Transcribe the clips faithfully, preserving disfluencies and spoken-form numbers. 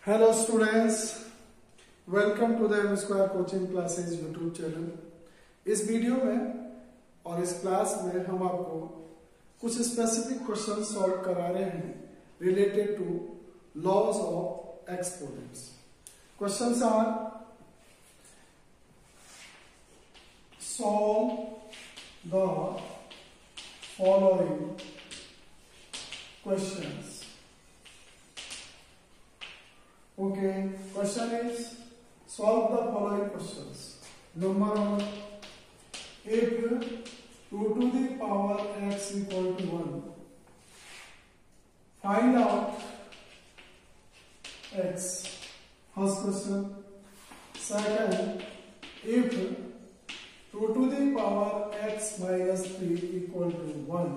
Hello students, welcome to the M square coaching classes YouTube channel. इस video में और इस क्लास में हम आपको कुछ स्पेसिफिक क्वेश्चन सॉल्व करा रहे हैं related to laws of exponents. Questions are solve the following questions. Okay, question is solve the following questions. Number one, if two to the power x equal to one, find out x. First question. Second, if two to the power x minus three equal to one,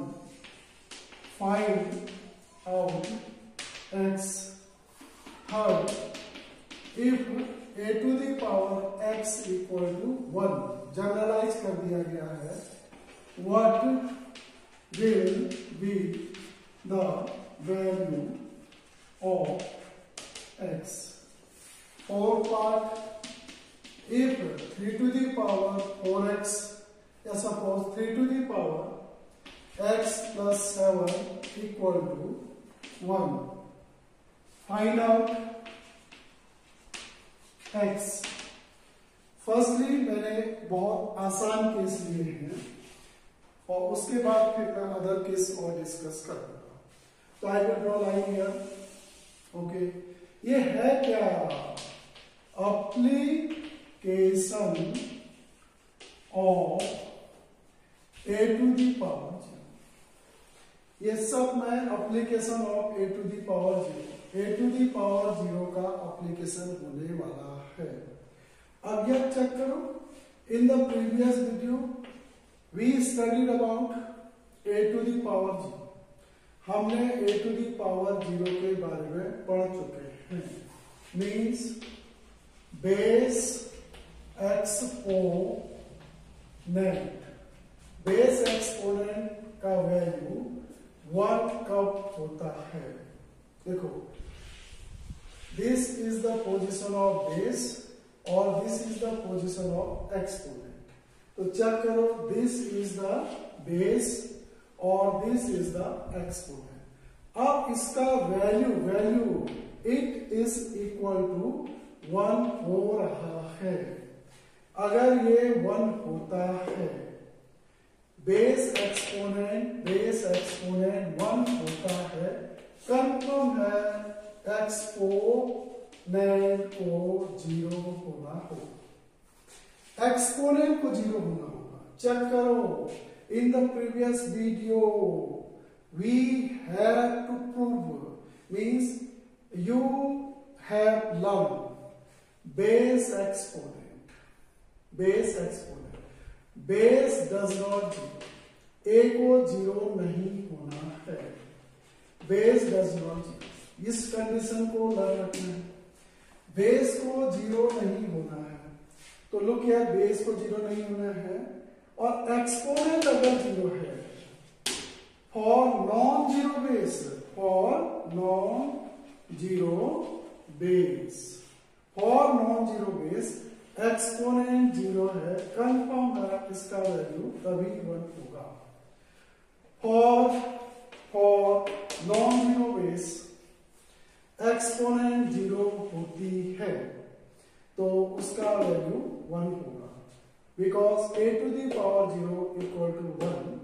find out x. Third, if a to the power x equal to one, generalise कर दिया गया है, what will be the value of x? Fourth part, if three to the power four x, या suppose three to the power x plus seven equal to one. Find out x. Firstly मैंने बहुत आसान case लिए हैं और उसके बाद फिर मैं अदर केस और डिस्कस करूंगा। तो I will draw line here. Okay, ये है क्या? Application of a to the power. ये सब मैं application of a to the power zero a to the power zero का एप्लीकेशन होने वाला है। अब यह चेक करो, in the previous video we studied about a to the power zero. हमने a to the power zero के बारे में पढ़ चुके हैं। Means base exponent, base exponent का वैल्यू वन कब होता है? देखो, this is the position of base और this is the position of exponent. तो चेक करो, दिस इज द बेस और दिस इज द एक्सपोनेंट। अब इसका value value it is equal to one हो रहा है। अगर ये वन होता है, base exponent base exponent one होता है, कंफर्म है एक्सपोनेंट को जीरो होना होगा। एक्सपोनेंट को जीरो होना होगा। चेक करो, in the previous video we have to prove, means you have learn base exponent base exponent base does not zero. A को जीरो नहीं होना है, बेस डज नॉट जीरो। इस कंडीशन को लर्न रखना है। बेस को जीरो नहीं होना है, तो लुक यार, बेस को जीरो नहीं होना है और एक्सपोनेंट अगर जीरो है, for non zero base for non zero base for non zero base exponent zero है, कंफर्म है इसका वैल्यू तभी वन होगा। For for non zero base exponent zero होती है तो उसका वैल्यू वन होगा, because a to the power zero equal to one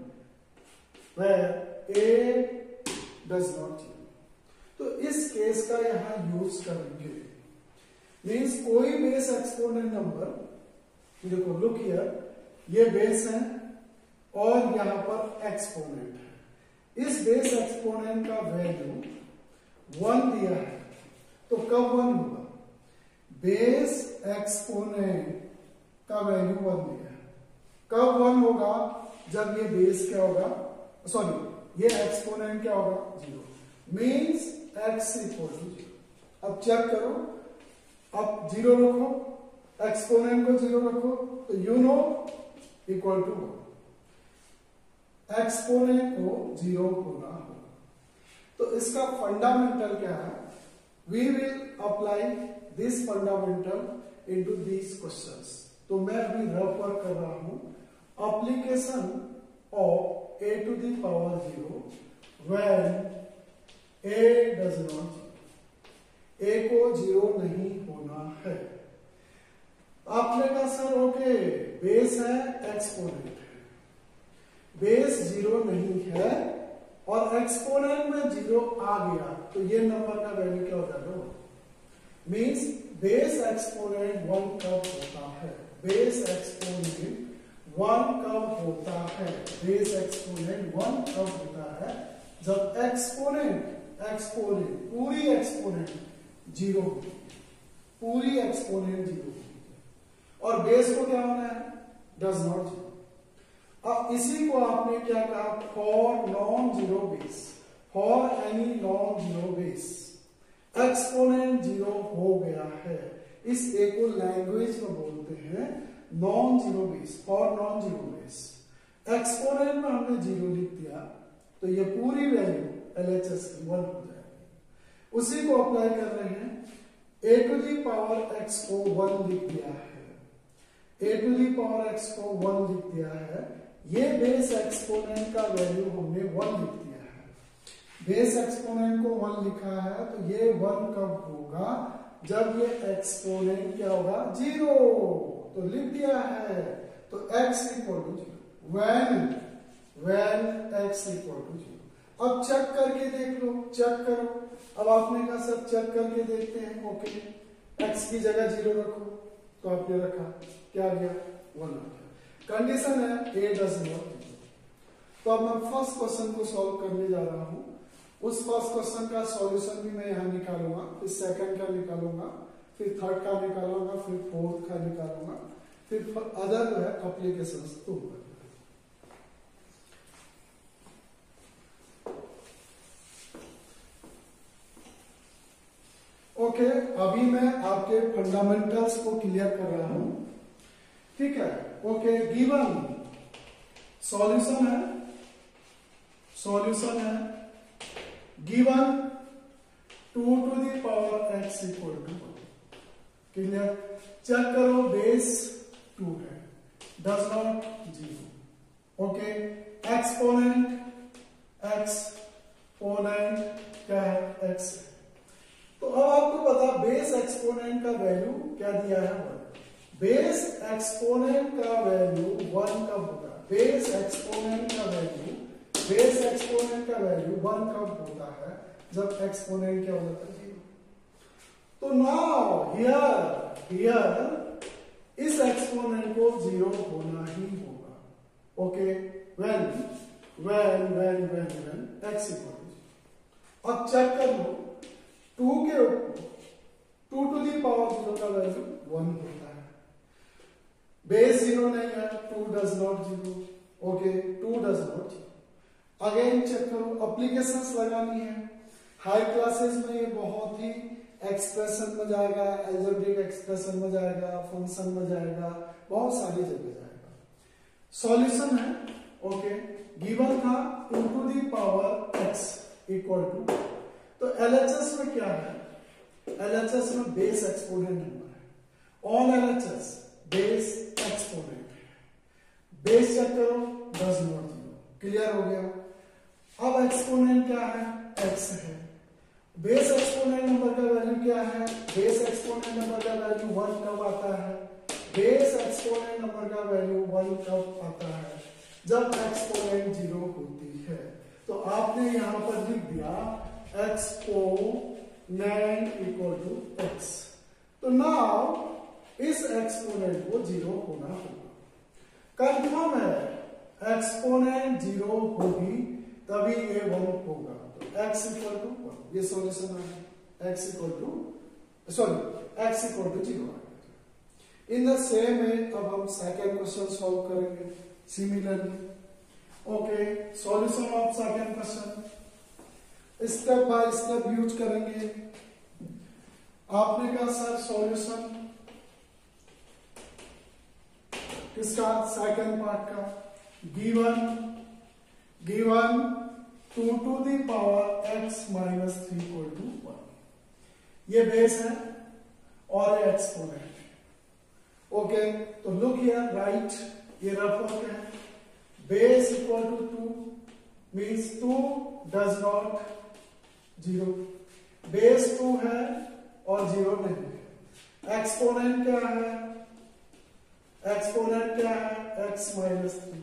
where a does not zero. तो इस केस का यहां यूज करेंगे। मीन्स कोई बेस एक्सपोनेंट नंबर, देखो लुक हियर, ये बेस है और यहां पर एक्सपोनेंट है। इस बेस एक्सपोनेंट का वैल्यू वन दिया है, तो कब वन होगा? बेस एक्सपोनेंट का वैल्यू वन दिया है, कब वन होगा? जब ये बेस क्या होगा, सॉरी ये एक्सपोनेंट क्या होगा? Zero. Means x equal to zero. अब चेक करो, अब जीरो रखो, एक्सपोनेंट को जीरो रखो, तो you know equal to one. Exponent को जीरो होना होगा। तो इसका फंडामेंटल क्या है? We will apply this fundamental into these questions. तो मैं अभी रफ वर्क कर रहा हूं। Application of a to the power zero when a does not, a को जीरो नहीं होना है। आपने कहा सर ओके बेस है एक्सपोनेंट है, बेस जीरो नहीं है और एक्सपोनेंट में जीरो आ गया तो ये नंबर का वैल्यू क्या हो जाएगा? मीन्स बेस एक्सपोनेंट वन कब होता है? बेस एक्सपोनेंट वन कब होता है? बेस एक्सपोनेंट वन कब होता है? जब एक्सपोनेंट एक्सपोनेंट पूरी एक्सपोनेंट जीरो होती है, पूरी एक्सपोनेंट जीरो होती है और बेस को क्या होना है? Does not zero. अब इसी को आपने क्या कहा? For non zero base, for any non zero base exponent zero हो गया है। इस ए को लैंग्वेज में बोलते हैं non zero base, for non zero base. Exponent में हमने जीरो लिख दिया तो ये पूरी वैल्यू एलएचएस की वन हो जाएगी। उसी को अप्लाई कर रहे हैं। A to the power x को वन लिख दिया है, a to the power x को वन लिख दिया है। ये बेस एक्सपोनेंट का वैल्यू हमने वन लिख दिया है। बेस एक्सपोनेंट को वन लिखा है तो ये वन कब होगा? जब ये एक्सपोनेंट क्या होगा? जीरो। तो लिख दिया है तो x equal to zero, when when x equal to zero. अब चेक करके देख लो, चेक करो। अब आपने कहा सर चेक करके देखते हैं। ओके x की जगह जीरो रखो, तो आपने रखा, क्या आ गया? वन आ गया। कंडीशन है a डज नॉट जीरो। तो अब मैं फर्स्ट क्वेश्चन को सॉल्व करने जा रहा हूं। उस फर्स्ट क्वेश्चन का सॉल्यूशन भी मैं यहां निकालूंगा, फिर सेकंड का निकालूंगा, फिर थर्ड का निकालूंगा, फिर फोर्थ का निकालूंगा, फिर अदर जो है एप्लीकेशंस तो ओके okay, अभी मैं आपके फंडामेंटल्स को क्लियर कर रहा हूं। ठीक है, ओके। गिवन सॉल्यूशन है, सॉल्यूशन है given two to the power x equal to one. Clear? Check करो, बेस टू है, does not zero. Okay, exponent exponent क्या है? एक्स है। तो अब आपको पता बेस एक्सपोनेंट का वैल्यू क्या दिया है? वन। बेस एक्सपोनेंट का वैल्यू वन कब होगा? बेस एक्सपोनेंट का वैल्यू बेस एक्सपोनेंट का वैल्यू वन कब होता है? जब एक्सपोनेंट क्या हो जाता है? जीरो। तो नाउ हियर हियर इस एक्सपोनेंट को जीरो होना ही होगा। Okay, when when when when when x equal to zero. अब चेक कर लो, टू के ऊपर two to the power zero का वैल्यू वन होता है। बेस जीरो नहीं है, two does not zero. Okay, two does not zero. Again check करो, एप्लीकेशंस लगानी है। हाई क्लासेस में ये बहुत ही एक्सप्रेशन में जाएगा, एल्जेब्रिक एक्सप्रेशन में जाएगा, फंक्शन में जाएगा, बहुत सारी जगह जाएगा। सॉल्यूशन है, ओके, गिवन था two to the power x equal to, तो एलएचएस में क्या है? एलएचएस में बेस एक्सपोनेंट नंबर है। ऑल एलएचएस बेस एक्सपोनेंट है। बेस चेक करो, डज नॉट जीरो। क्लियर हो गया? अब एक्सपोनेंट क्या है? एक्स है। बेस एक्सपोनेंट नंबर का वैल्यू क्या है? बेस एक्सपोनेंट नंबर का वैल्यू वन कब आता है? बेस एक्सपोनेंट नंबर का वैल्यू वन कब आता है? जब एक्सपोनेंट जीरो होती है। तो आपने यहां पर लिख दिया एक्सपोनेंट इक्वल टू एक्स। तो नाउ इस एक्सपोनेंट को जीरो होना होगा। कंफर्म है एक्सपोनेंट जीरो होगी तभी ये वन होगा। तो x इक्वल टू वन, ये सॉल्यूशन है। x equal to sorry x equal to zero आ गया। इन द सेम वे अब हम सेकंड क्वेश्चन सॉल्व करेंगे similarly. Okay, solution of second question step by step use करेंगे। आपने कहा सर सॉल्यूशन किसका? सेकंड पार्ट का। Given given two to the power x minus three equal to one. ये base है और ये एक्सपोनेंट। ओके, तो लुक हियर, राइट, ये रफ होते हैं। Base equal to two means two does not zero, base two है और जीरो नहीं है। एक्सपोनेंट क्या है? एक्सपोनेंट क्या है? X minus three.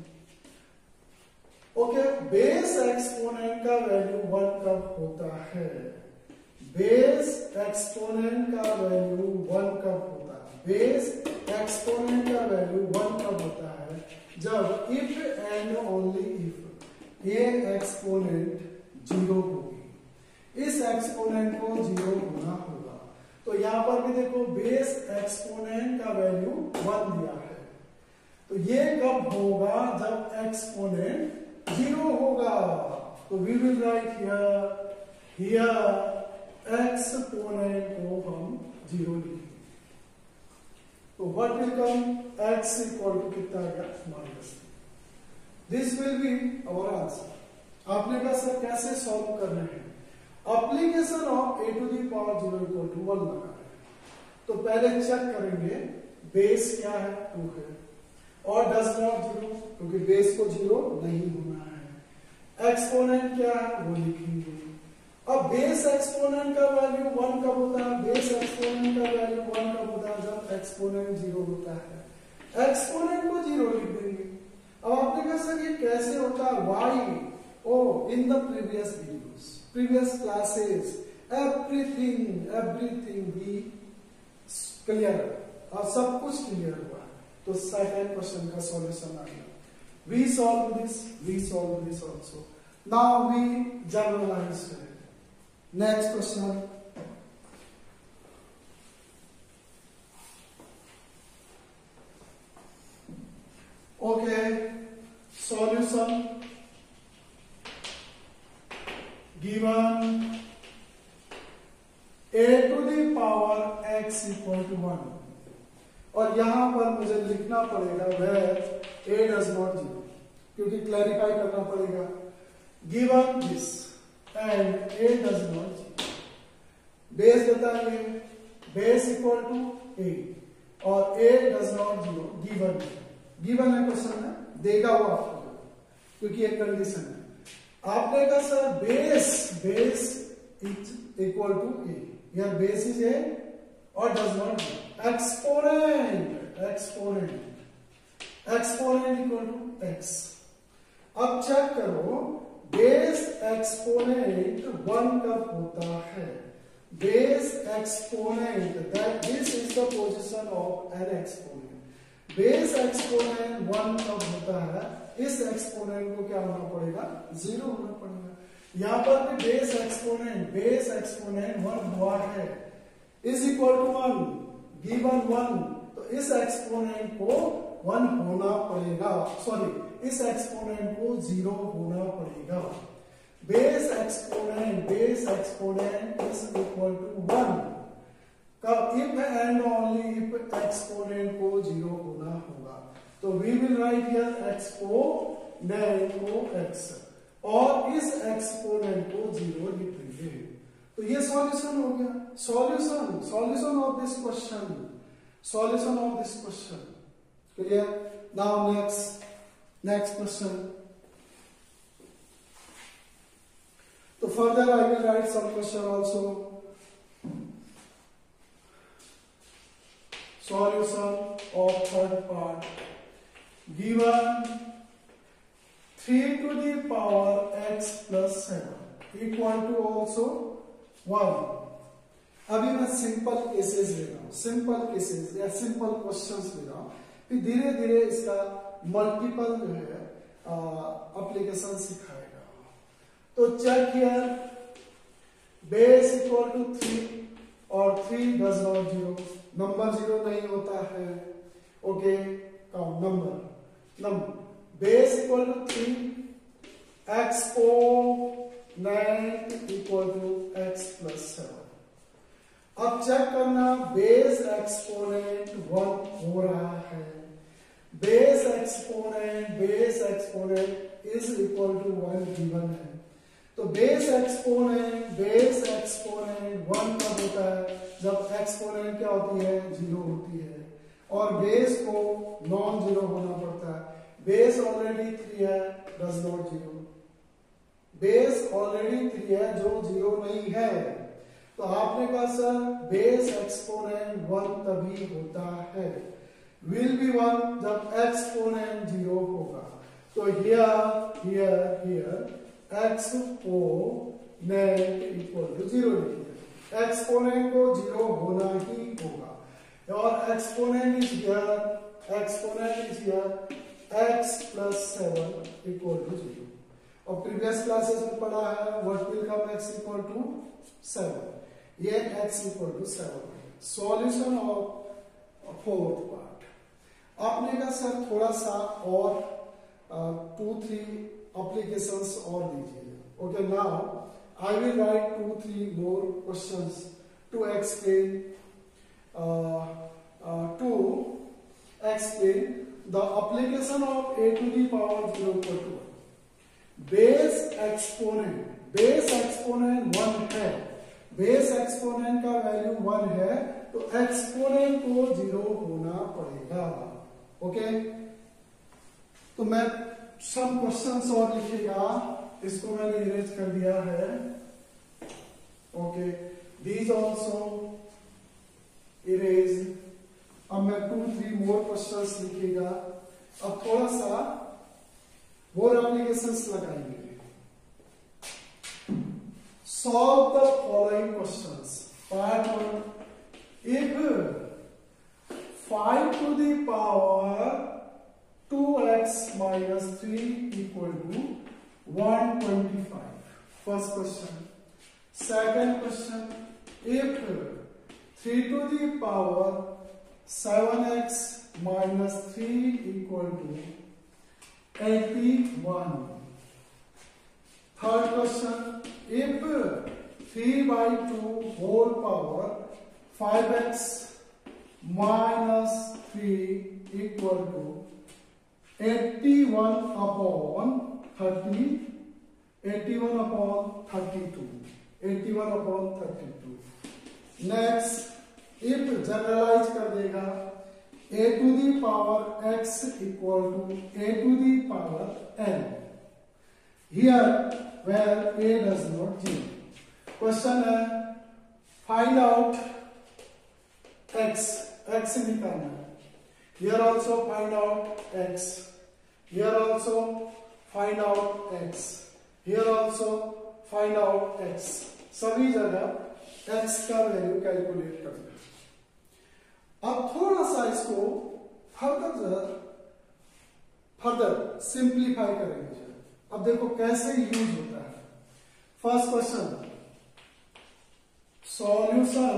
Okay, base exponent का वैल्यू वन कब होता है? बेस एक्सपोनेंट का वैल्यू वन कब होता है? बेस एक्सपोनेंट का वैल्यू वन कब होता है? जब इफ एंड ओनली इफ ये एक्सपोनेंट जीरो होगी, इस एक्सपोनेंट को जीरो होना होगा। तो यहां पर भी देखो बेस एक्सपोनेंट का वैल्यू वन दिया है, तो ये कब होगा? जब एक्सपोनेंट जीरो होगा। तो we will write here here exponent को हम जीरो लिखेंगे। तो what will come? X equal to कितना आ गया? Minus. This will be our answer. आपने कहा सर कैसे सॉल्व कर रहे हैं? Application of a to the power zero equal to one लगा है। तो पहले चेक करेंगे बेस क्या है? टू है और डज नॉट जीरो, क्योंकि बेस को जीरो नहीं होना है। एक्सपोनेंट क्या है वो लिखेंगे। अब बेस एक्सपोनेंट का वैल्यू वन कब होता है? बेस एक्सपोनेंट का वैल्यू वन कब होता है? जब एक्सपोनेंट जीरो होता है। एक्सपोनेंट को जीरो लिख देंगे। अब आपने कहा सर ये कैसे होता है? Why? Oh, in the previous videos, previous classes, everything everything we clear, और सब कुछ क्लियर हुआ। तो सेकंड क्वेश्चन का सॉल्यूशन आ गया। We solve this, we solve this also. Now we generalise करें। Next question, okay, solution given a to the power x equal to one, और यहां पर मुझे लिखना पड़ेगा where a does not zero, क्योंकि क्लैरिफाई करना पड़ेगा। Given this and a does not zero, base बताइए, बेस इक्वल टू a और a does not zero given है। गिवन है, क्वेश्चन है, देगा वो आपको, क्योंकि एक कंडीशन है। आपने कहा sir base base is equal to a, या बेस इज ए और does not exponent exponent exponent equal to x. अब चेक करो बेस एक्सपोनेंट वन कब होता है? Base exponent, that this is the position of an exponent. Base exponent one कब होता है? इस एक्सपोनेंट को क्या होना पड़ेगा? जीरो होना पड़ेगा। यहां पर भी base exponent base exponent one हुआ है, is equal to one, given one, तो इस एक्सपोनेंट को वन होना पड़ेगा, सॉरी इस एक्सपोनेंट को जीरो होना पड़ेगा। Base exponent base exponent is equal to one कब? If and only if exponent को जीरो होना होगा। तो we will write here exponent को एक्स, और इस एक्सपोनेंट को जीरो लिख देंगे। तो ये सॉल्यूशन हो गया। Solution solution of this question solution of this question clear. Now next next question. तो further I will write some question also. Solution of third part given three to the power x plus seven equal to also one। अभी मैं simple cases ले रहा हूं, simple cases या simple questions ले रहा हूं, फिर धीरे धीरे इसका मल्टीपल जो है एप्लीकेशन सिखाएगा। तो check here, base equal to three और three does not zero, number zero नहीं होता है। Okay, count number number base equal to three, exponent equal to x plus seven. अब चेक करना, बेस एक्सपोनेंट वन हो रहा है, base exponent base exponent is equal to one given है। तो base exponent base exponent one कब होता है? क्या होती है, जीरो होती है, और बेस को नॉन जीरो होना पड़ता है। बेस ऑलरेडी थ्री है, does not zero. Base already three है जो जीरो नहीं है। तो आपने कहा सर बेस एक्सपोनेंट वन तभी होता है, विल बी वन जब एक्सपोनेंट जीरो होगा। तो here here here exponent equal to zero लिखिए। एक्सपोनेंट को जीरो होना ही होगा, और exponent is here, exponent is here x plus seven equal to zero. और प्रीवियस क्लासेस में पढ़ा है what will come x equal to seven, ये x equal to seven. Solution of fourth part. आपने कहा सर थोड़ा सा और टू थ्री एप्लीकेशंस और दीजिए। Okay, now I will write two three more questions to explain to explain the application of a to the power zero equal to one. Base exponent, base exponent one है, base exponent का value one है, तो exponent को zero होना पड़ेगा। Okay, तो मैं some questions और लिखेगा, इसको मैंने इरेज कर दिया है। Okay, these also erase. अब मैं टू थ्री मोर क्वेश्चंस लिखेगा। अब थोड़ा सा मोर एप्लीकेशंस लगाएंगे। Solve the following questions. Part one. If five to the power two x minus three equal to one hundred twenty-five. First question. Second question. If three to the power seven x minus three equal to eighty-one. Third question. If three by two whole power five x minus three equal to eighty-one upon thirty, eighty-one upon thirty-two, eighty-one upon thirty-two. Next, if generalize कर देगा, a to the power x equal to a to the power n. Here where a does not change. Question है find out x, x निकालना है। Here also find out x, here also find out x, here also find out x। सभी जगह x का value calculate करना। अब थोड़ा सा इसको फर्दर फर्दर सिंप्लीफाई करेंगे। अब देखो कैसे यूज होता है। First question, solution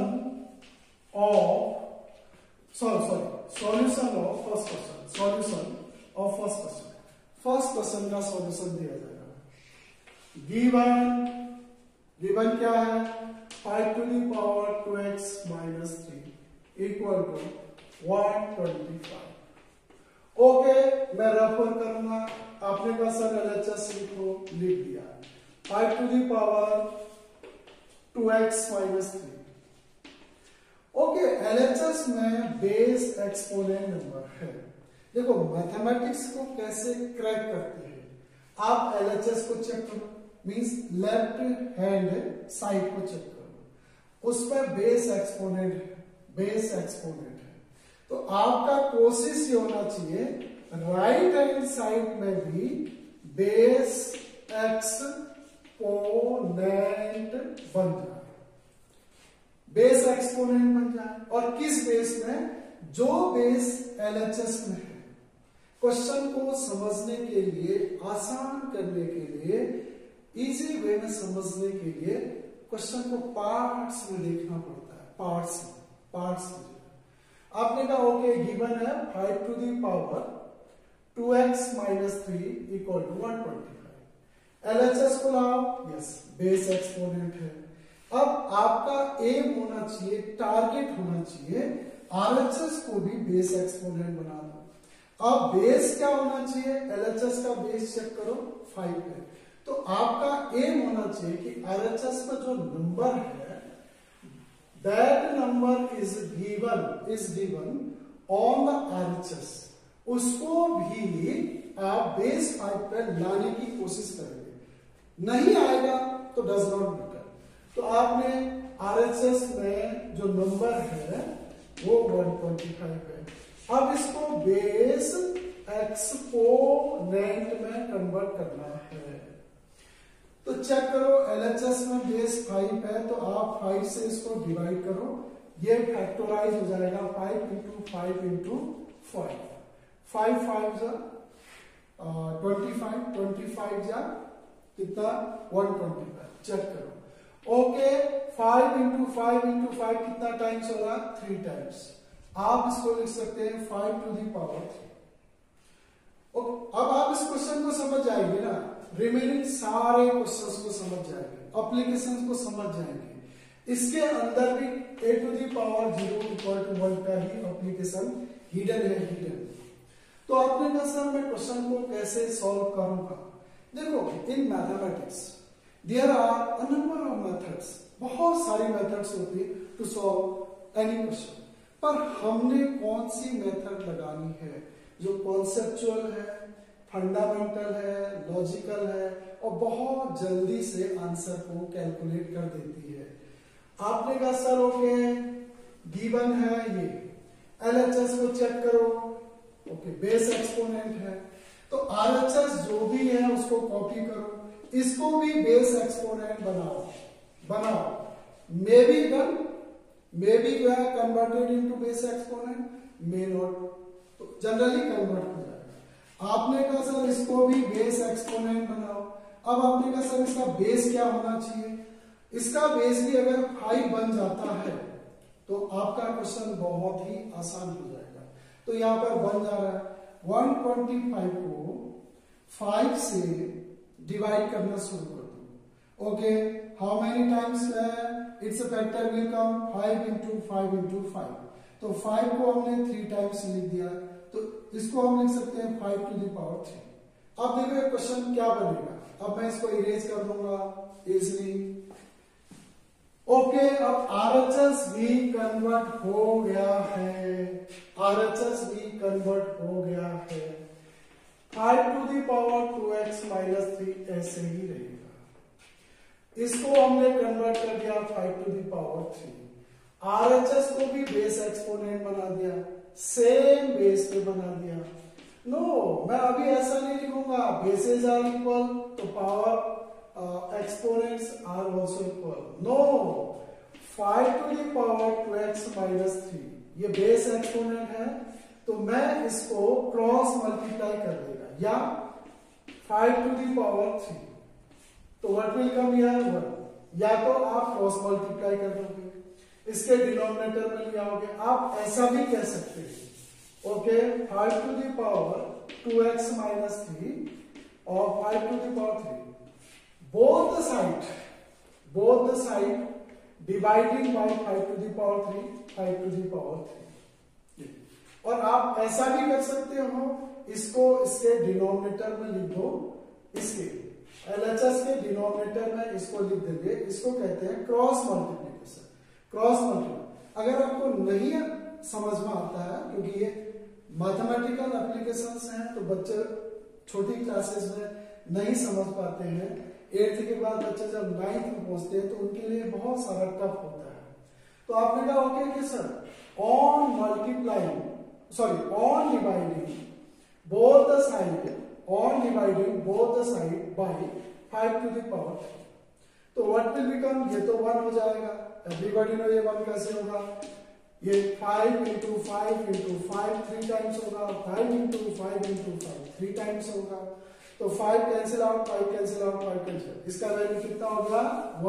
of sorry sorry solution of first question, solution of first question. First question का सॉल्यूशन दिया जाएगा। गिवन गिवन क्या है, five to the power two x minus three equal to one twenty five. Okay, मैं refer करूंगा। आपने कहा sir LHS लिखो, लिख दिया। Five to the power two x minus three. Okay, LHS में बेस एक्सपोनेंट नंबर है। देखो मैथमेटिक्स को कैसे क्रैक करते हैं, आप एलएचएस को चेक करो, मींस लेफ्ट हैंड साइड को चेक करो, उस पर बेस एक्सपोनेंट है, बेस एक्सपोनेंट है। तो आपका कोशिश ये होना चाहिए राइट हैंड साइड में भी बेस एक्सपोनेंट बन जाए, बेस एक्सपोनेंट बन जाए। और किस बेस में, जो बेस एलएचएस में है। क्वेश्चन को समझने के लिए, आसान करने के लिए, इजी वे में समझने के लिए क्वेश्चन को पार्ट्स में देखना पड़ता है। पार्ट्स में पार्ट्स में आपने कहा ओके गिवन है five to the power two x minus three equal to one twenty five. LHS को लाओ, यस बेस एक्सपोनेंट है। अब आपका एम होना चाहिए, टारगेट होना चाहिए, आरएचएस को भी बेस एक्सपोनेंट बना दो। अब बेस क्या होना चाहिए, एलएचएस का बेस चेक करो फाइव है, तो आपका एम होना चाहिए कि आरएचएस का जो नंबर है that number number is given is given on the RHS, उसको भी आप बेस फाइव पर लाने की कोशिश करेंगे, नहीं आएगा तो डज नॉट मैटर। तो आपने आरएचएस में जो नंबर है वो वन ट्वेंटी फाइव है। अब इसको बेस एक्सपोनेंट में कन्वर्ट करना है। तो चेक करो, एलएचएस में बेस फाइव है तो आप फाइव से इसको डिवाइड करो, ये फैक्टोराइज हो जाएगा five into five into five, five five जा ट्वेंटी फाइव, ट्वेंटी फाइव जा कितना वन ट्वेंटी फाइव। चेक करो, okay five into five into five कितना टाइम्स होगा, थ्री टाइम्स। आप इसको लिख सकते हैं five to the power three. अब आप इस क्वेश्चन को समझ जाएंगे ना, रिमेनिंग सारे क्वेश्चंस को समझ जाएंगे, एप्लीकेशंस को समझ जाएंगे। इसके अंदर भी a to the power zero equal to one का ही एप्लीकेशन हिडन है, हिडन। तो आपने कहा सर मैं क्वेश्चन को कैसे सॉल्व करूंगा। देखो, in mathematics there are a number of methods, बहुत सारी मेथड्स होती है टू सॉल्व एनी क्वेश्चन, पर हमने कौन सी मेथड लगानी है जो कॉन्सेप्चुअल है, फंडामेंटल है, लॉजिकल है और बहुत जल्दी से आंसर को कैलकुलेट कर देती है। आपने कहा सर ओके गिवन है ये, एलएचएस को चेक करो, ओके बेस एक्सपोनेंट है, तो आरएचएस जो भी है उसको कॉपी करो, इसको भी बेस एक्सपोनेंट बनाओ बनाओ may be done, may be converted into base exponent, may not, तो जनरली कन्वर्ट हो जाएगा। आपने कहा सर इसको भी बेस एक्सपोनेंट बनाओ। अब आपने कहा सर इसका बेस क्या होना चाहिए, इसका बेस भी अगर फाइव बन जाता है तो आपका क्वेश्चन बहुत ही आसान हो जाएगा। तो यहां पर बन जा रहा है वन ट्वेंटी फाइव को फाइव से डिवाइड करना शुरू कर दो। Okay, how many times its factor will come five into five into five, तो फाइव को हमने थ्री टाइम्स लिख दिया, तो इसको हम लिख सकते हैं five to the power three. अब देखो क्वेश्चन क्या बनेगा, अब मैं इसको इरेज कर दूंगा इजली। ओके, अब आरएचएस भी कन्वर्ट हो गया है, आरएचएस भी कन्वर्ट हो गया है। Five to the power two x minus three ऐसे ही रहेगा। इसको हमने कन्वर्ट कर दिया five to the power three. RHS को भी बेस एक्सपोनेंट बना दिया, सेम बेस पे बना दिया। नो no, मैं अभी ऐसा नहीं लिखूंगा बेसेस आर इक्वल तो power exponents are also equal. No, five to the power two x minus three ये बेस एक्सपोनेंट है, तो मैं इसको क्रॉस मल्टीप्लाई कर देगा, या five to the power three, तो what will come here one, या तो आप क्रॉस मल्टीप्लाई कर दोगे, इसके डिनोमिनेटर में ले आओगे। आप ऐसा भी कह सकते हैं, okay five to the power two x minus three और five to the power three, both the side both the side dividing by five to the power three, five to the power three. और आप ऐसा भी कर सकते हो, इसको इसके डिनोमिनेटर में लिख दो, इसके एलएचएस के डिनोमिनेटर में इसको लिख देंगे, इसको कहते हैं क्रॉस मल्टीप्लिकेशन, क्रॉस मल्टीप्लिकेशन। अगर आपको नहीं समझ में आता है, क्योंकि ये मैथमेटिकल एप्लीकेशंस हैं, तो बच्चे छोटी क्लासेस में नहीं समझ पाते हैं, एट्थ के बाद बच्चे जब नाइन्थ में पहुंचते हैं तो उनके लिए बहुत सारा टफ होता है। तो आपने कहा ओके कि sir on multiplying sorry on dividing both the side on dividing both the side by five to the power three, तो व्हाट विल बिकम, ये तो वन हो जाएगा। एवरीबॉडी नो ये वन कैसे होगा, ये five into five into five three times होगा, five into five into five three times होगा, तो five cancel out, five cancel out, five cancel, इसका वैल्यू कितना हो गया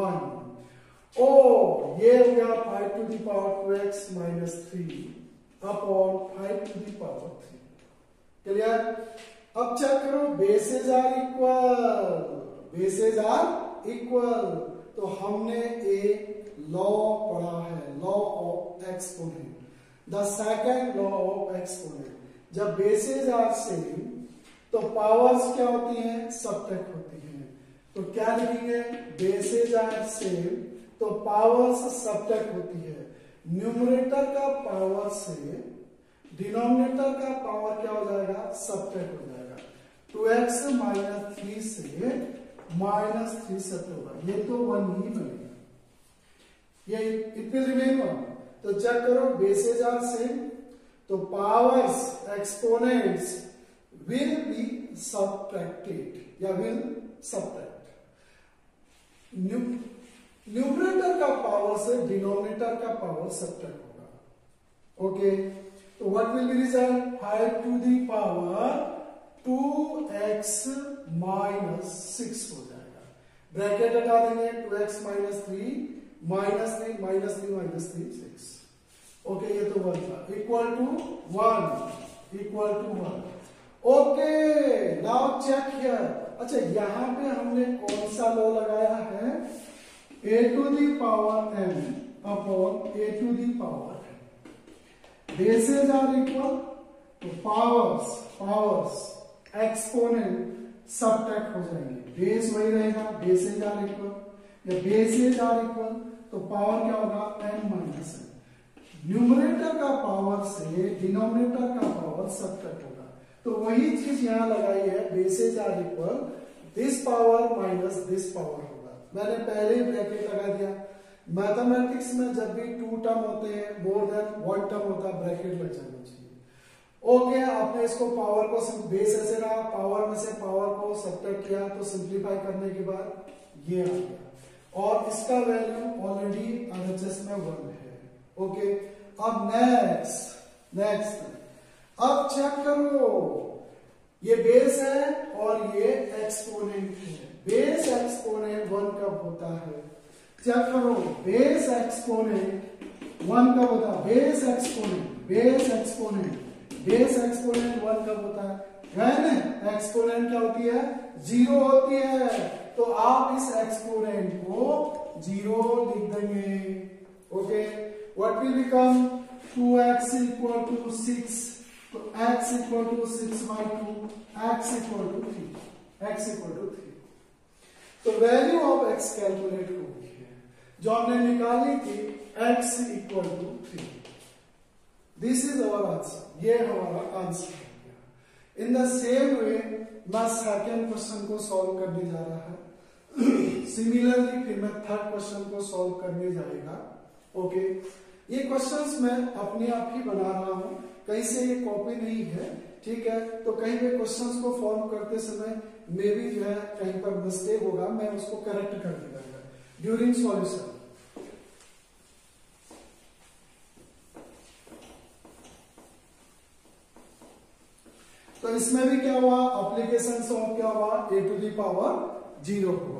वन। ओ ये हो गया five to the power two x minus three upon five to the power three. Clear? अब चेक करो, bases are equal, bases are equal, तो हमने एक लॉ पढ़ा है, law of exponent, the second law of exponent. जब bases are same तो powers क्या होती हैं, सबट्रैक्ट होती हैं। तो क्या लिखेंगे, बेसेज आर सेम तो पावर्स सबट्रैक्ट होती है। न्यूमरेटर का पावर से डिनोमिनेटर का पावर क्या हो जाएगा, सब्ट्रैक्ट हो जाएगा। टू एक्स माइनस थ्री से माइनस थ्री सब्ट्रैक्ट होगा, ये तो वन ही बनेगा, ये इट विल रिमेन वन। तो चेक करो, बेसेज आर सेम, तो powers exponents will be subtracted या विल सब्ट्रैक्ट। न्यूमरेटर का पावर से डिनोमिनेटर का पावर सब्ट्रैक्ट होगा। ओके, तो what will be result, five to the power two x minus six हो जाएगा। ब्रैकेट हटा देंगे, two x minus three minus three minus three minus three six. Okay, ये तो वन था, equal to one, equal to one. Okay, now check here. अच्छा, यहां पे हमने कौन सा लॉ लगाया है, a to the power n upon a to the power n. Bases are equal, तो पावर्स पावर्स एक्सपोनेंट सब्ट्रैक्ट हो जाएंगे, बेस वही रहेगा, बेसेज आर इक्वल या बेसेज आर इक्वल, तो पावर क्या होगा, एन माइनस एन। न्यूमरेटर का पावर से डिनोमिनेटर का पावर सब्ट्रैक्ट होगा, तो वही चीज यहां लगाई है, bases are equal this power minus this power होगा। मैंने पहले ही ब्रैकेट लगा दिया। मैथमेटिक्स में जब भी टू टर्म होते हैं, मोर देन वन टर्म होता है, ब्रैकेट लग जाना चाहिए। ओके, आपने इसको पावर को बेस ऐसे रहा, पावर में से पावर को सब्ट्रैक्ट किया, तो सिंप्लीफाई करने के बाद ये आ गया, और इसका वैल्यू ऑलरेडी आरएचएस में वन है। ओके, अब नेक्स्ट नेक्स्ट अब चेक करो, ये बेस है और ये एक्सपोनेंट है। बेस एक्सपोनेंट वन कब होता है, चेक करो, बेस एक्सपोनेंट वन कब होता है, base exponent base exponent base exponent one कब होता है, व्हेन एक्सपोनेंट क्या होती है, जीरो होती है। तो आप इस एक्सपोनेंट को जीरो लिख देंगे। Okay, what will become, two x equal to six, तो x equal to six by two, x equal to three, x equal to three. तो वैल्यू ऑफ x कैलकुलेट हो गई है, जो हमने निकाली थी, x equal to three. This is our answer, ये हमारा आंसर हो गया। इन द सेम वे मैं सेकेंड क्वेश्चन को सॉल्व करने जा रहा है। सिमिलरली फिर मैं थर्ड क्वेश्चन को सॉल्व करने जाएगा। ओके, ये क्वेश्चंस मैं अपने आप ही बना रहा हूं, कहीं से ये कॉपी नहीं है, ठीक है। तो कहीं पे क्वेश्चंस को फॉर्म करते समय मे भी जो है कहीं पर मिस्टेक होगा, मैं उसको करेक्ट कर दूंगा ड्यूरिंग सॉल्यूशन। तो इसमें भी क्या हुआ, एप्लीकेशन ऑफ क्या हुआ, a to the power zero हुआ।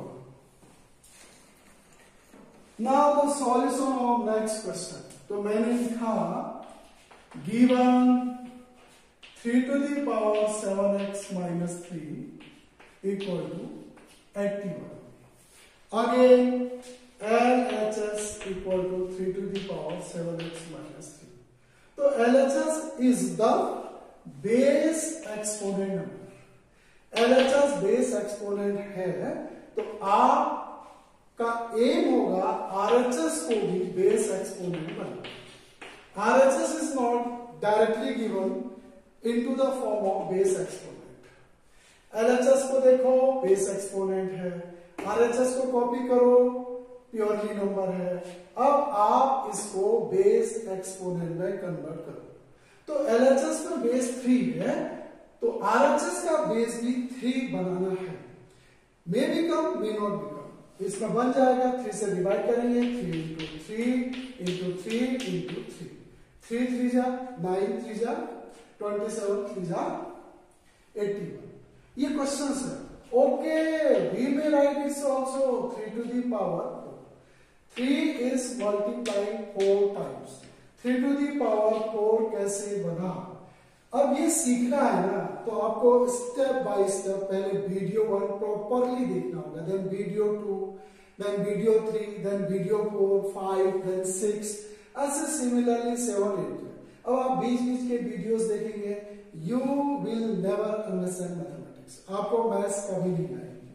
Now the solution of next question. तो मैंने लिखा given three to the power seven x minus three equal to eighty one. Again L H S equal to three to the power seven x minus three. तो L H S is the base exponent number. L H S base exponent है, तो आप का aim होगा RHS को भी base exponent बनाना। RHS is not directly given into the form of base exponent. LHS को देखो बेस एक्सपोनेंट है, आरएचएस को कॉपी करो प्योरली नंबर है। अब आप इसको बेस एक्सपोनेंट में कन्वर्ट करो। तो एलएचएस में बेस थ्री है, तो आरएचएस का बेस भी थ्री बनाना है। May become may not become, इसका बन जाएगा, थ्री से डिवाइड करेंगे, three into three into three into three, three three जा नाइन, थ्री जा ट्वेंटी सेवन, थ्री जा एट्टी वन। ये क्वेश्चन है। Okay, we may write it's also three to the power four. Three is multiplying four times. Three to the power four कैसे बना, अब ये सीखना है ना, तो आपको स्टेप बाय स्टेप पहले वीडियो वन प्रॉपरली देखना होगा, then video two, then video three, then video four, five, then six, ऐसे सिमिलरली सेवन, एट। अब आप बीच बीच के वीडियोस देखेंगे, you will never understand mathematics. आपको मैथ्स कभी नहीं आएगी।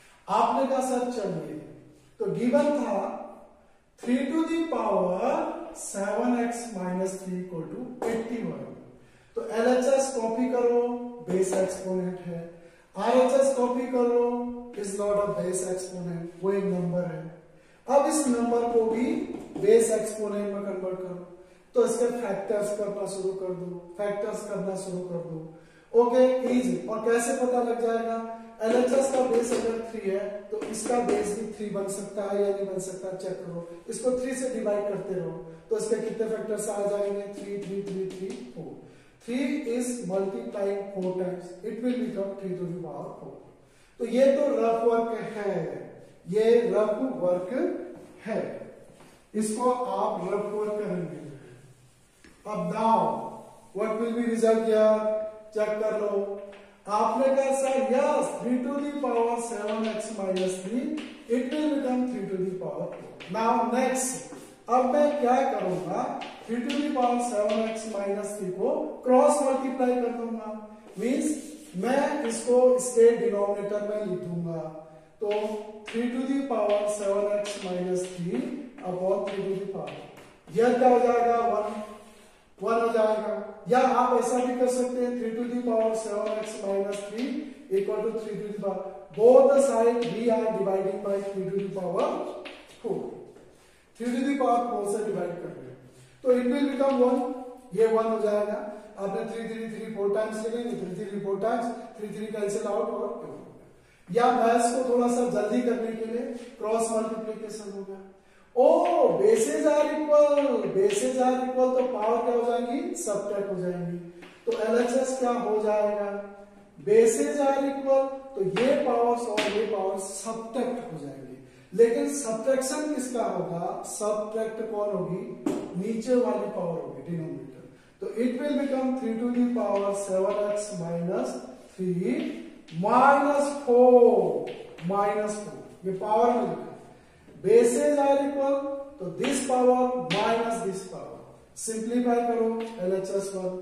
आपने कहा सर चलिए, तो गिवन था three to the power seven x minus three equal to eighty one. तो एल एच एस कॉपी करो, बेस एक्सपोनेंट है। आर एच एस कॉपी करो, is not a base exponent, वो एक नंबर है। अब इस नंबर को भी बेस एक्सपोनेंट में कन्वर्ट करो, तो इसके फैक्टर्स करना शुरू कर दो, फैक्टर्स करना शुरू कर दो। Okay, easy. और कैसे पता लग जाएगा? एल एच एस का बेस अगर थ्री है तो इसका बेस भी थ्री बन सकता है या नहीं बन सकता, चेक करो। इसको थ्री से डिवाइड करते रहो, तो इसके कितने फैक्टर्स आ जाएंगे? Three three three three four. Three is multiplying four times, it will become three to the power four. तो ये तो रफ वर्क है, ये रफ वर्क है, इसको आप रफ वर्क करेंगे। अब now what will be result here? Check कर लो। आपने कहा sir yes, three to the power seven x minus three, it will become three to the power four. Now next, अब मैं क्या करूंगा? Three to the power seven x minus three को cross multiply कर दूंगा। मीन्स मैं इसको इसके डिनोमिनेटर में लिख दूंगा। तो three to the power seven x minus three upon three to the power, यह क्या हो जाएगा? वन वन हो जाएगा। या आप ऐसा भी कर सकते हैं, three to the power seven x minus three equal to three to the power, both the side we are dividing by three to the power four, three to the power four से divide कर रहे हैं, तो it will become one, ये one हो जाएगा। आपने three three three four times लिखेंगे, three three four times, three three cancel out और या मैथ्स को थोड़ा सा जल्दी करने के लिए क्रॉस मल्टीप्लिकेशन हो गया। Oh bases are equal, bases are equal तो पावर क्या हो जाएंगी? सबट्रैक्ट हो जाएंगी। तो एल एच एस क्या हो जाएगा? बेसेस आर इक्वल, तो ये पावर्स और ये पावर्स सबट्रैक्ट हो जाएंगे। लेकिन सबट्रैक्शन किसका होगा? सबट्रैक्ट कौन होगी? नीचे वाली पावर होगी, डिनोमिनेटर। तो it will become three to the power seven x minus three minus four, minus four, ये पावर में लिखा है। बेसेस आर इक्वल, तो this power minus this power, simplify करो। L H S one,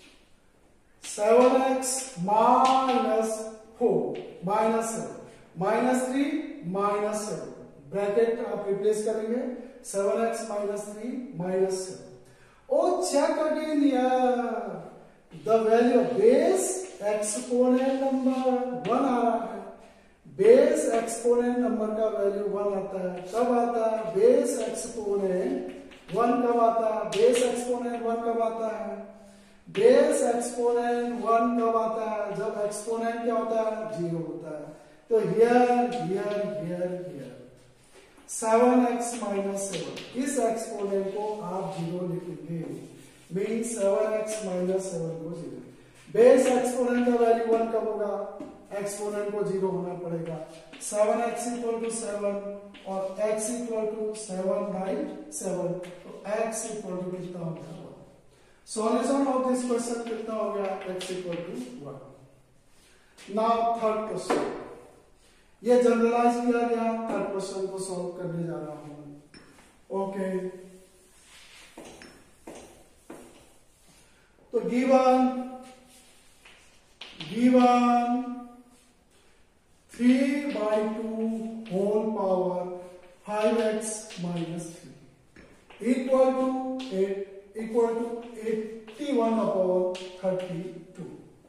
seven x minus four minus seven, minus three minus seven, bracket आप replace करेंगे, seven x minus three minus seven. Oh check again यार, the value of base exponent number one आ रहा है। Base exponent number का value one आता है, कब आता है? बेस एक्सपोनेंट वन कब आता है? बेस एक्सपोनेंट वन कब आता है? बेस एक्सपोनेंट वन कब आता है? जब एक्सपोनेंट क्या होता है? जीरो होता है। तो here here here here seven x minus seven, इस एक्सपोनेंट को आप जीरो लिखेंगे, mean seven x minus seven को जीरो। बेस एक्सपोनेंट का वैल्यू वन कब होगा? एक्सपोनेंट को जीरो होना पड़ेगा। Seven x equal to seven और x equal to seven by seven, तो x इक्वल टू कितना हो गया? One. Solution of this question कितना हो गया? x equal to one. Now third question, ये जनरलाइज किया गया, थर्ड क्वेश्चन को सॉल्व करने जा रहा हूं। ओके, तो given given three by two whole power five x minus three equal to eight equal to eighty one upon thirty two.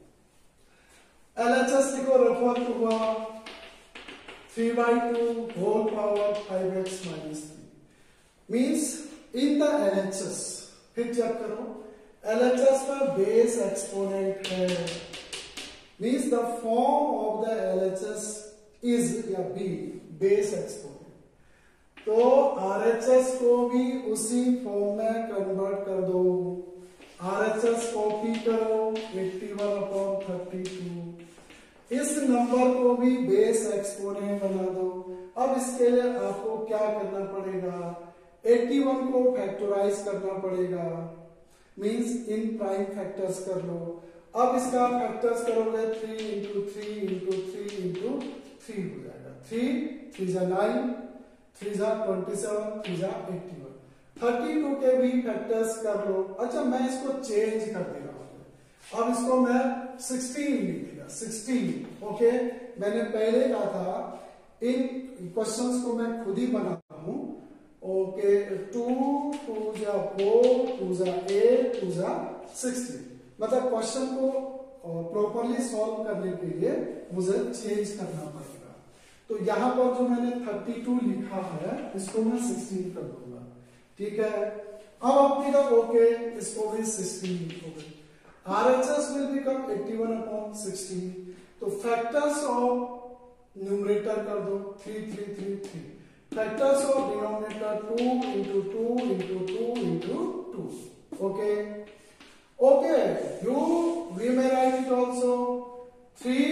L H S को रेफर हुआ three by two whole power five x minus three, means in the L H S, फिर check करो, L H S का base exponent है, means the form of the L H S is या b base exponent. तो are H S को भी उसी form में कन्वर्ट कर दो। आर एच एस कॉपी करो, eighty one upon thirty two, इस नंबर को भी बेस एक्सपोनेंट बना दो। अब इसके लिए आपको क्या करना पड़ेगा? एट्टी वन को फैक्टराइज करना पड़ेगा, मीन्स इन प्राइम फैक्टर्स कर लो। अब इसका फैक्टर्स करोगे, three into three into three into three हो जाएगा। थ्री थ्री जा नाइन, थ्री जा ट्वेंटी सेवन, थ्री जा एट्टी वन, थर्टी टू के भी फैक्टर्स कर लो। अच्छा, मैं इसको चेंज कर दे रहा हूं, अब इसको मैं सिक्सटीन लिख देगा, सिक्सटीन। ओके, मैंने पहले कहा था इन क्वेश्चंस को मैं खुद ही बनाता हूं। ओके, टू टू जा फोर, टू जा एट, टू जा सिक्सटीन। मतलब क्वेश्चन को प्रॉपरली सॉल्व करने के लिए मुझे चेंज करना पड़ेगा। तो यहाँ पर जो मैंने थर्टी टू लिखा है इसको मैं सिक्सटीन कर दूंगा, ठीक है। अब आप देखा ओके, इसको भी सिक्सटीन लिखोगे। RHS will become eighty one upon sixteen. तो फैक्टर्स ऑफ न्यूमरेटर कर दो three three three three, factors of denominator two into two into two into two. Okay okay, you we may write it also three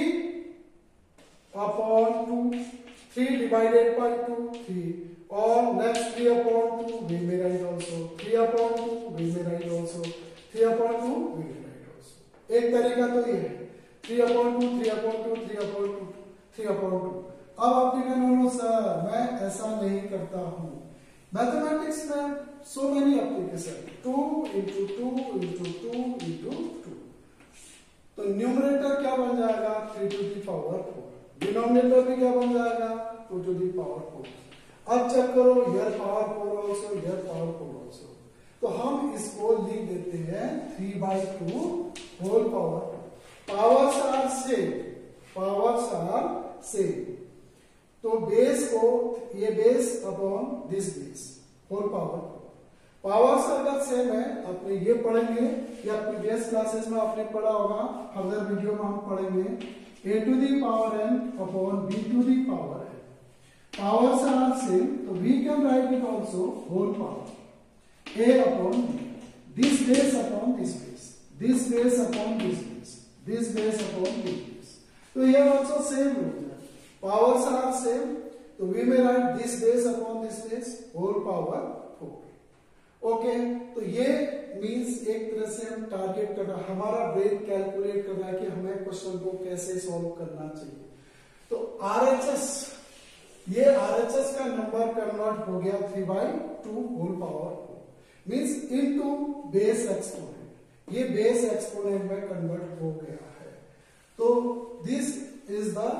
upon two, three divided by two, three, or next three upon two we may write also three upon two, we may write also three upon two, we may write also। एक तरीका तो ये है three upon two, three upon two, three upon two, three upon two। अब आप कहना sir मैं ऐसा नहीं करता हूं। मैथमेटिक्स में so many application, two into two into two into two. तो न्यूमरेटर क्या बन जाएगा three to the power four, denominator भी क्या बन जाएगा two to the power four. अब चेक करो here power four also, here power four also. तो हम इसको लिख देते हैं three by two whole power. Powers are same, powers are same. तो बेस को ये base upon this base whole power. Powers अगर सेम है, आपने ये पढ़ेंगे या प्रीवियस क्लासेस में आपने पढ़ा होगा, फर्दर वीडियो में हम पढ़ेंगे a to the power n upon b to the power n. Powers are same, तो we can write it also whole power a upon b, this base upon this base, this base upon this base, this base upon this base. तो ये also same हो जाए, powers are same, तो we may write this base upon this base whole power four। Okay, तो ये means एक तरह से हम टारगेट कर रहा है, हमारा ब्रेन कैलकुलेट कर रहा है कि हमें क्वेश्चन को कैसे सॉल्व करना चाहिए। तो आरएचएस, ये आरएचएस का नंबर कन्वर्ट हो गया three by two whole power four means into base exponent, ये बेस एक्सपोनेंट में कन्वर्ट हो गया है। तो this is the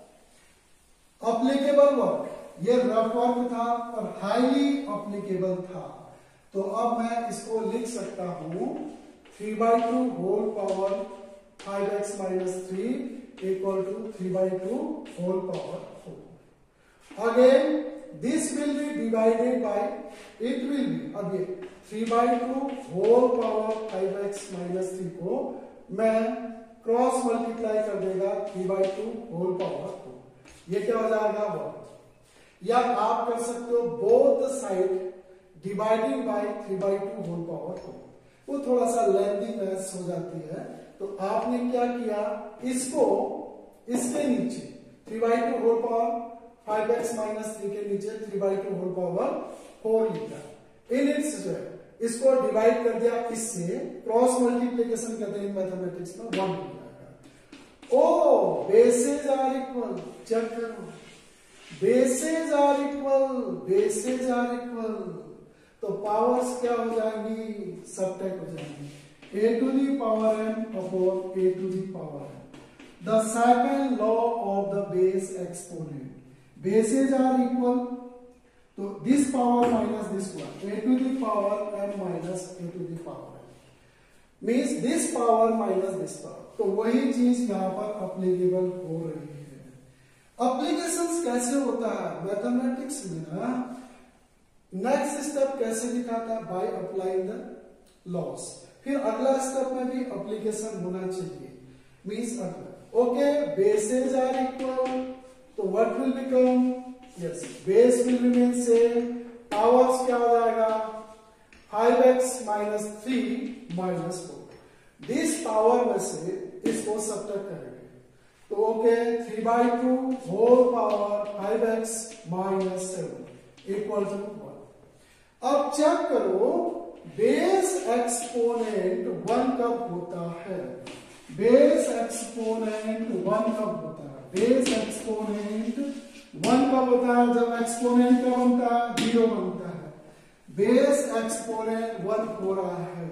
applicable work. ये रफ वर्क था पर हाईली अप्लीकेबल था। तो अब मैं इसको लिख सकता हूं three by two whole power five x minus three equal to three by two whole power four. Again this will be divided by, it will be, अब ये three by two whole power five x minus three को मैं cross multiply कर देगा three by two whole power four. ये क्या हो जाएगा वन। या आप कर सकते हो both side dividing by three by two whole power four, वो थोड़ा सा लेंथी मैथ्स हो जाती है। तो आपने क्या किया, इसको इसके नीचे three by two whole power five x minus three के नीचे three by two whole power four लिखा। इन इट्स जो है इसको डिवाइड कर दिया इससे, क्रॉस मल्टीप्लीकेशन करते हैं मैथमेटिक्स में, वन हो जाएगा। Oh bases are equal, check करो bases are equal, bases are equal. तो पावर्स क्या हो जाएंगी, सबट्रैक्ट हो जाएंगी। A to the power n upon a to the power n, the second law of the base exponent. Bases are equal, तो this power minus this one, a to the power n minus a to the power n means this power minus this power. तो वही चीज यहां पर applicable हो रही है। Applications कैसे होता है मैथमेटिक्स में ना, नेक्स्ट स्टेप कैसे दिखाता है, बाय अप्लाइंग द लॉस। फिर अगला स्टेप में भी अप्लीकेशन होना चाहिए, मीन्स अगला ओके बेसेज आर इक्वल, तो what will become, yes base will remain same, powers क्या हो जाएगा five x minus three minus four. This power में से इसको सब्ट्रैक्ट करेंगे, तो okay three by two whole power five x minus seven equal to one. अब check करो बेस एक्सपोनेंट वन कब होता है, बेस एक्सपोनेंट वन कब होता है, बेस एक्सपोनेंट वन कब होता है, जब एक्सपोनेंट क्या बनता है, जीरो बनता है। बेस एक्सपोनेंट वन हो रहा है,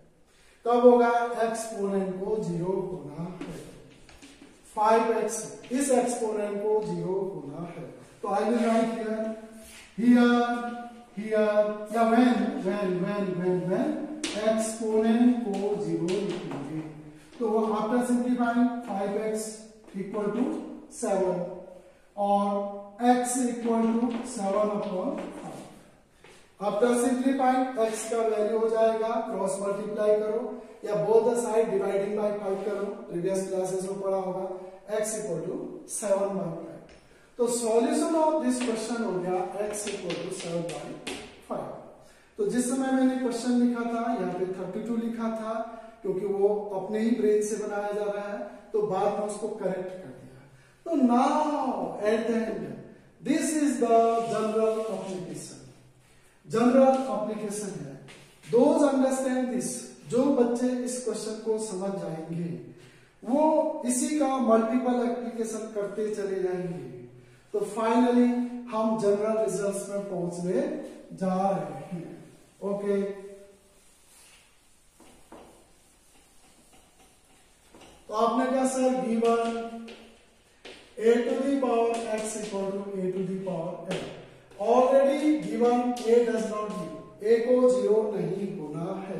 कब होगा, एक्सपोनेंट को जीरो होना है। फाइव एक्स इस एक्सपोनेंट को जीरो होना है। तो I will write here here here या when when when when when exponent को जीरो लिखेंगे तो after simplifying five x equal to seven और x equal to seven upon five. After simplifying x का वैल्यू हो जाएगा, क्रॉस मल्टीप्लाई करो या both the side dividing by five करो, प्रीवियस क्लासेस में पढ़ा होगा, x equal to seven by five. तो सॉल्यूशन ऑफ दिस क्वेश्चन हो गया x equal to seven by five. तो जिस समय मैंने क्वेश्चन लिखा था यहाँ पे थर्टी टू लिखा था क्योंकि वो अपने ही ब्रेन से बनाया जा रहा है, तो बाद में उसको करेक्ट कर दिया। तो now at the end this is the general application. General application है, दोज अंडरस्टैंड दिस, जो बच्चे इस क्वेश्चन को समझ जाएंगे वो इसी का मल्टीपल एप्लीकेशन करते चले जाएंगे। तो फाइनली हम जनरल रिजल्ट्स में पहुंचने जा रहे हैं। ओके, तो आपने कहा sir given a to the power x equal to a to the power n, already given a does not give, a को जीरो नहीं होना है।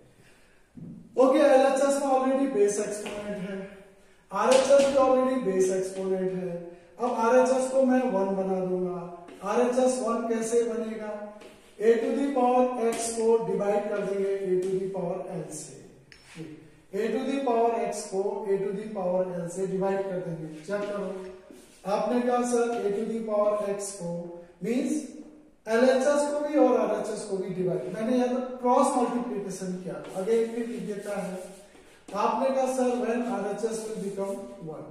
ओके, L H S में ऑलरेडी बेस एक्सपोनेंट है, R H S भी already base exponent है। अब R H S को मैं वन बना दूंगा। R H S वन कैसे बनेगा? a to the power x को डिवाइड कर देंगे a to the power l से, a to the power x को a to the power l से डिवाइड कर देंगे। चेक करो, आपने कहा sir a to the power x को मींस L H S को भी और R H S को भी डिवाइड, मैंने यहाँ पर क्रॉस मल्टीप्लिकेशन किया, अगेन भी लिख देता है। आपने कहा sir when R H S will become one,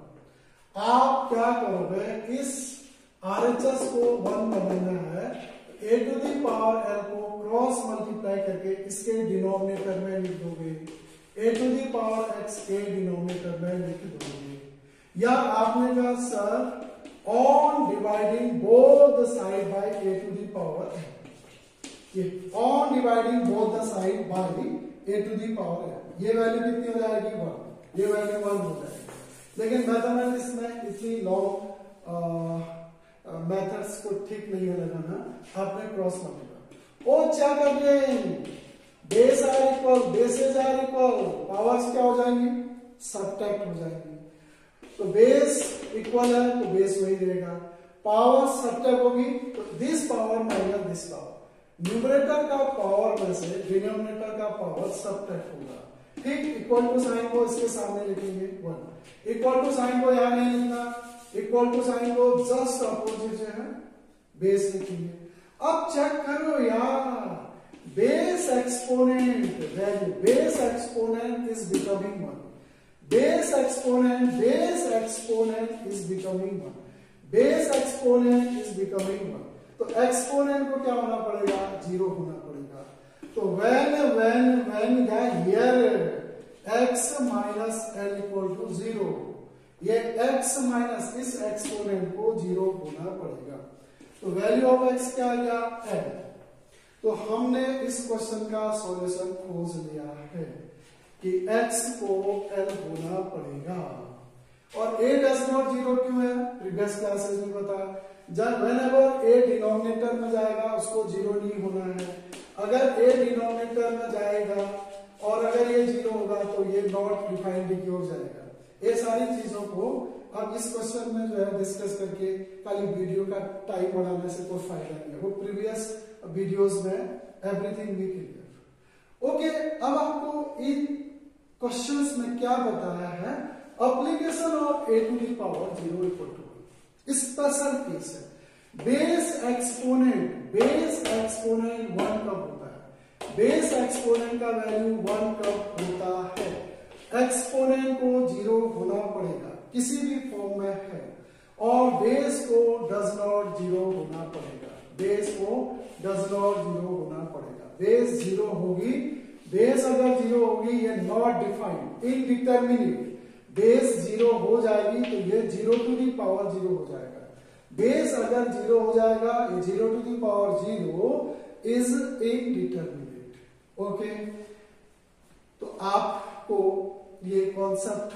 आप क्या करोगे, इस R H S को वन बनाना है, a to the power l को क्रॉस मल्टीप्लाई करके इसके डिनोमिनेटर में लिख दोगे, a to the power x के डिनोमिनेटर में लिख दोगे। या आपने कहा sir on dividing both the side by a to the power n, ये on dividing both the side by a to the power n, ये वैल्यू कितनी हो जाएगी, वन, ये वैल्यू वन हो जाएगी। लेकिन मैथमेटिक्स में इतनी लॉन्ग मेथड्स को ठीक नहीं है लगाना, आपने क्रॉस मल्टीप्लाई ओ क्या कर रहे, base are equal, bases are equal, powers क्या हो जाएंगी, सबट्रैक्ट हो जाएंगी। तो बेस इक्वल है तो बेस वही रहेगा, पावर सबट्रैक्ट होगी तो this power minus this power, numerator का पावर में से डिनोमिनेटर का पावर सबट्रैक्ट होगा। ठीक, इक्वल टू साइन को इसके सामने लिखेंगे वन, इक्वल टू साइन को यहां नहीं लिखना, इक्वल टू साइन को जस्ट अपोजिट जो है बेस लिखेंगे। अब चेक करो यार, base exponent value, base exponent is becoming one, base exponent base exponent is becoming one, base exponent is becoming one. तो एक्सपोनेंट को क्या होना पड़ेगा, जीरो होना पड़ेगा। तो व्हेन व्हेन व्हेन या here x minus L equal to zero, ये x माइनस इस एक्सपोनेंट को जीरो होना पड़ेगा। तो वैल्यू ऑफ x क्या आ गया, l। तो हमने इस क्वेश्चन का सॉल्यूशन खोज लिया है कि x को l होना पड़ेगा। और a डज नॉट जीरो क्यों है, प्रीवियस क्लासेस में बताया, जब व्हेनेवर a डिनोमिनेटर में जाएगा उसको जीरो नहीं होना है। अगर a डिनोमिनेटर में जाएगा और अगर ये जीरो होगा तो ये नॉट डिफाइंड हो जाएगा। ये सारी चीजों को अब इस क्वेश्चन में जो है डिस्कस करके खाली वीडियो का टाइम बढ़ाने से कोई फायदा नहीं है, वो प्रीवियस वीडियोस में एवरीथिंग भी क्लियर। ओके, अब आपको इन क्वेश्चंस में क्या बताया है, application of a to the power zero equal to one, special case है। Base exponent, base exponent one कब होता है, बेस एक्सपोनेंट का वैल्यू वन कब होता है, एक्सपोनेंट को जीरो होना पड़ेगा किसी भी फॉर्म में है, और बेस को डज नॉट जीरो होना पड़ेगा, बेस को डज नॉट जीरो होना पड़ेगा। बेस जीरो होगी, बेस अगर जीरो होगी ये not defined, indeterminate, base zero हो जाएगी तो ये zero to the power zero हो जाएगा। बेस अगर जीरो हो जाएगा, ये zero to the power zero is indeterminate. Okay, तो आपको ये कॉन्सेप्ट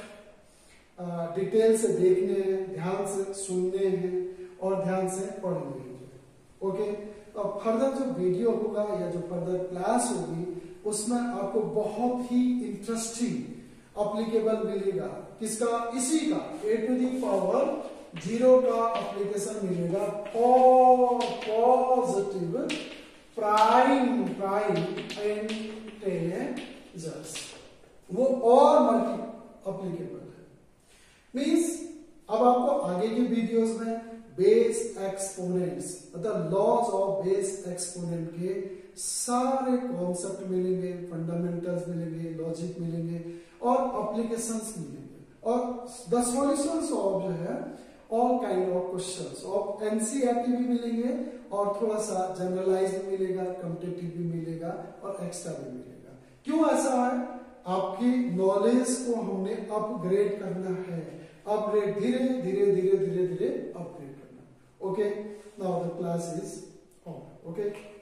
डिटेल से देखने हैं, ध्यान से सुनने हैं और ध्यान से पढ़ने हैं। ओके, फर्दर जो वीडियो होगा या जो फर्दर क्लास होगी उसमें आपको बहुत ही इंटरेस्टिंग एप्लीकेबल मिलेगा। किसका? इसी का a to the power zero का एप्लीकेशन मिलेगा for positive prime prime integers, वो और मल्टी एप्लीकेबल है। मींस अब आपको आगे की वीडियोस में बेस एक्सपोनेंट्स मतलब लॉज ऑफ बेस एक्सपोनेंट के सारे कॉन्सेप्ट मिलेंगे, फंडामेंटल्स मिलेंगे, लॉजिक मिलेंगे और एप्लीकेशंस मिलेंगे और द सॉल्यूशंस ऑफ जो है all kind of questions of NCERT भी मिलेंगे और थोड़ा सा जनरलाइज भी मिलेगा, कॉम्पिटिटिव भी मिलेगा और एक्स्ट्रा भी मिलेगा। क्यों ऐसा है? आपकी नॉलेज को हमने अपग्रेड करना है, अपग्रेड धीरे धीरे धीरे धीरे धीरे अपग्रेड करना। Okay, now the class is on. Okay.